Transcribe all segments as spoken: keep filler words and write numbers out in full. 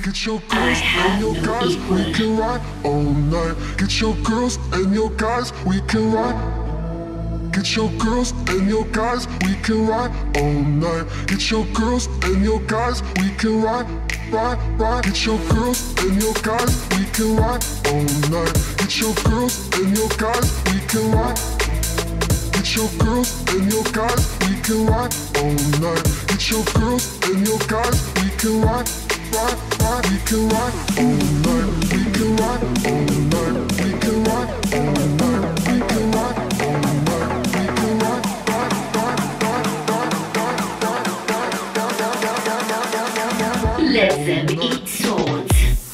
Get your girls and your guys, we can ride all night. Get your girls and your guys, we can ride. Get your girls and your guys, we can ride all night. Get your girls and your guys, we can ride, ride, ride. Get your girls and your guys, we can ride all night. Get your girls and your guys, we can ride. Get your girls and your guys, we can ride all night. Get your girls and your guys, we can ride, ride, ride. We can ride all night. We can ride all night. We can ride all night. We can ride all night. We can ride, ride, ride, ride, ride, ride, ride. Let them eat swords.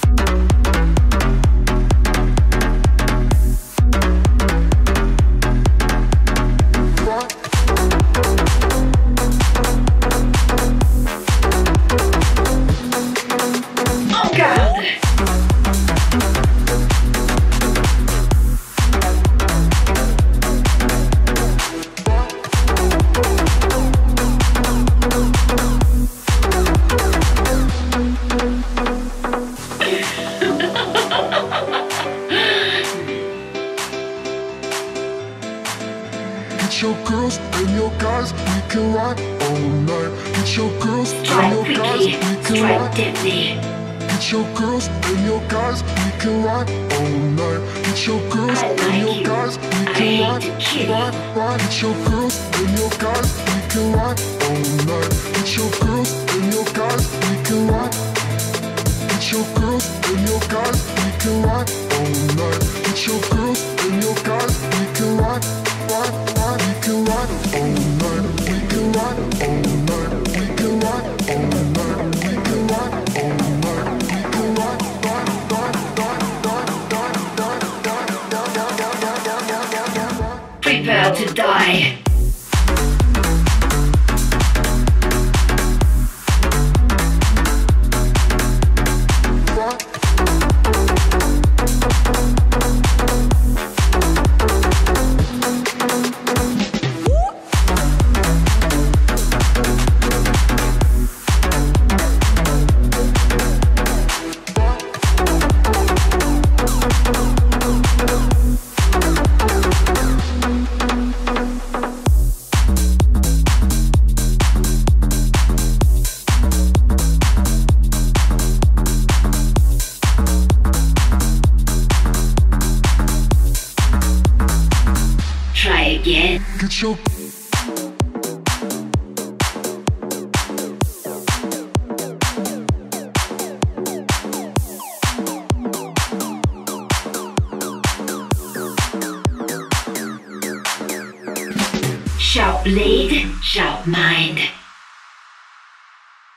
Get your girls and your guys, we can ride all night. Get your girls and your guys, we can ride. Get your girls and your guys, we can ride all night. Get your girls and your guys, we can ride, ride, ride. Get your girls and your guys, we can ride all night. Get your girls and your guys, we can ride. Get your girls and your guys, we can ride all night. Get your girls and your guys, we can ride, ride, ride. We can ride all night. We can ride all night. We can ride all night. We can ride all night. We can ride, ride, ride, ride, ride, ride, ride. Prepare to die. Try again. Get your Sharp blade, sharp mind.